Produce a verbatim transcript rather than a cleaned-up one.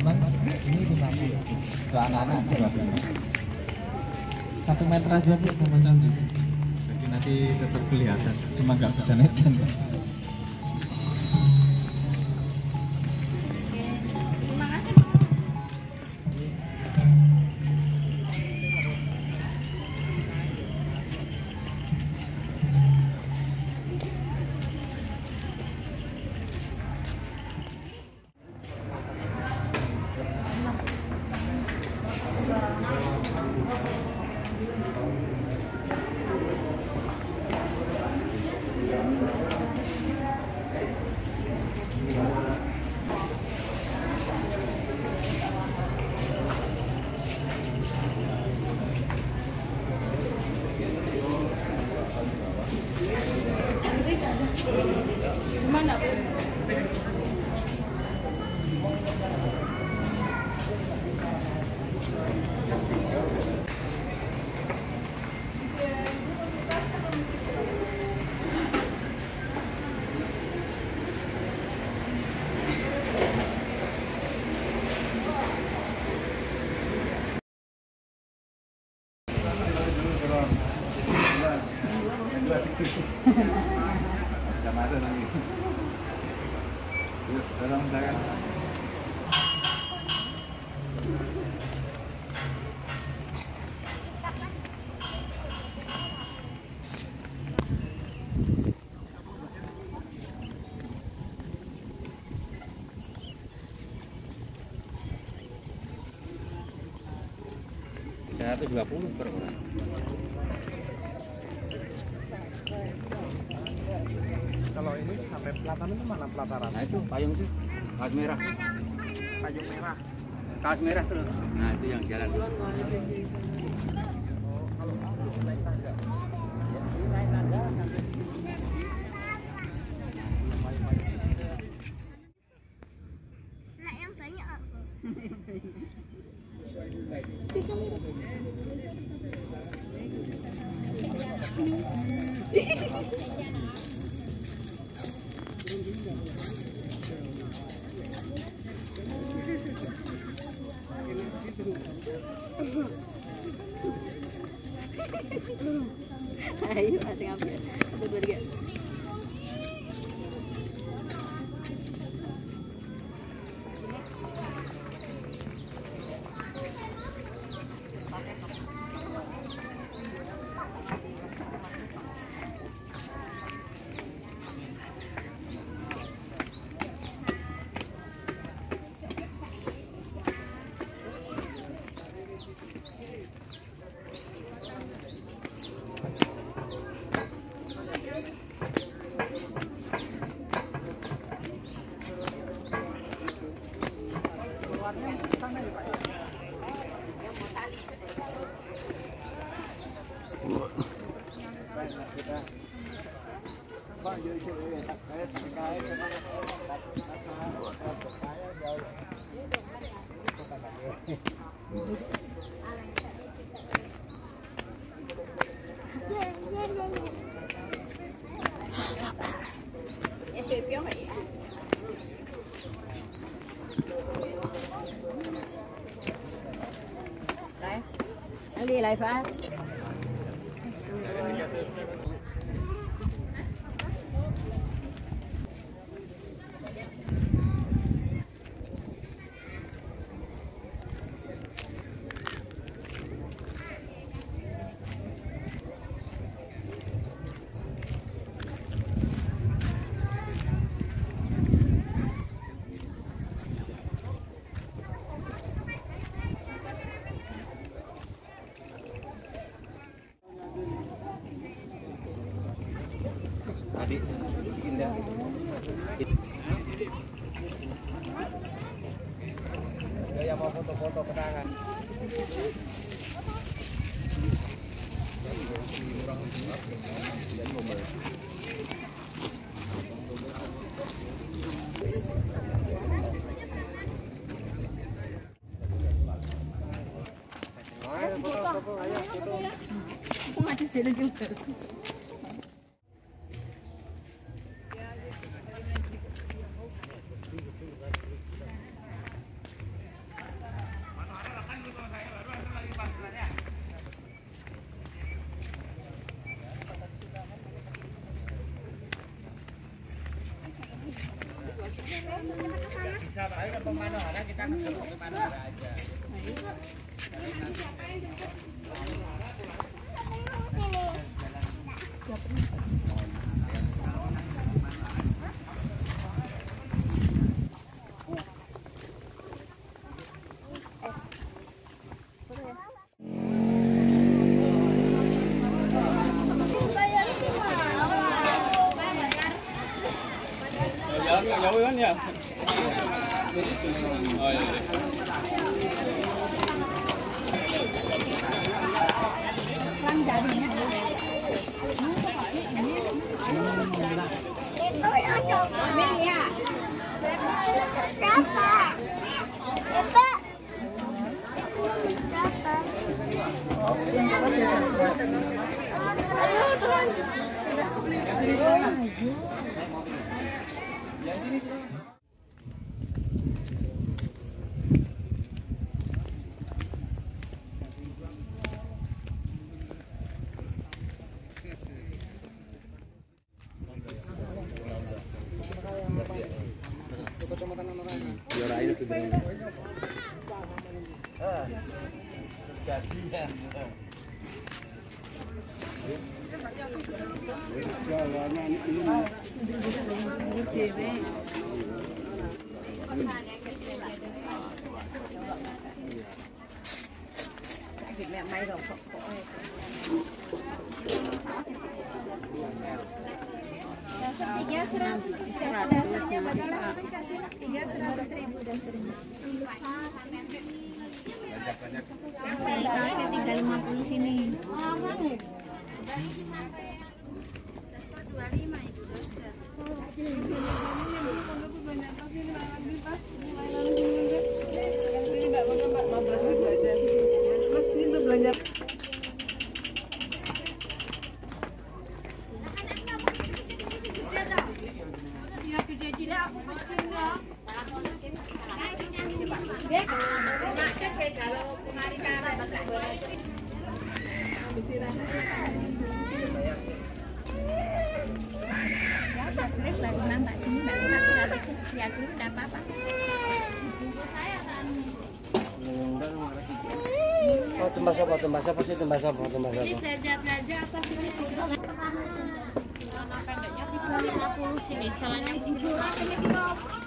cuman ini lima puluh untuk anak-anak dua puluh. Satu meter aja Bu sama candi. Jadi nanti tetap kelihatan, cuma nggak bisa naik candi. Mana Bu? Udah masuk lagi. Yuk, tolong saya. seratus dua puluh per orang. Kalau ini sampai pelataran itu mana pelataran? Nah itu payung itu, kaos merah. Payung merah. Kaos merah terus. Nah itu yang jalan. Nah, yang banyak apa? Ayo, asing ambil. Satu, dua, tiga. Anh đi lại phải. Tadi indah. Ya mau foto-foto kenangan. Ayo foto-foto, ayo foto. Aku mati jalan juga. Bisa, Pak. Ayo ke Manohara kita ke Manohara aja. Jauh kan ya? Oh iya. Itu yang coba. Ya. Berapa? Berapa? Biar air itu benar. Tiga seratus, tiga seratus ribu dan seribu. Tinggal lima puluh sini. Mas ini belum belanja. Oh, tembak apa? Tembak apa sih? Tembak apa? Tembak apa? Ini belanja-belanja apa sih? Celana pendeknya tiga ratus lima puluh sini, celananya